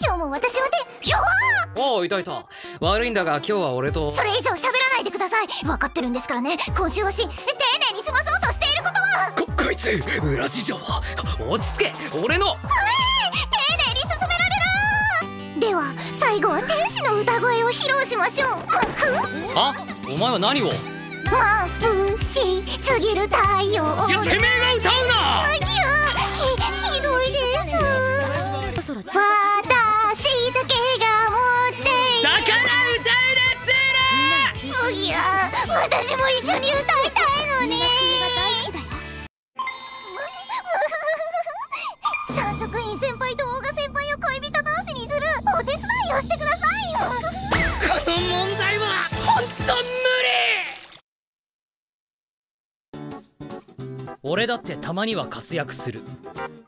今日も私はひょおお、いたいた。悪いんだが今日は俺と。 それ以上喋らないでください。分かってるんですからね。今週は丁寧に済まそうとしていることは。 こいつ裏事情。落ち着け。俺の。 丁寧に進められる。では最後は天使の歌声を披露しましょう。 あ、お前は何を。 眩しすぎる太陽。 いや、てめえが歌うな。 ひどいです。私だけが持っている。 だから歌うなっつーな。 いや、私も一緒に歌いたいのに。三色院先輩と大賀先輩を恋人同士にするお手伝いをしてくださいよ。 この問題は本当無理。俺だってたまには活躍する。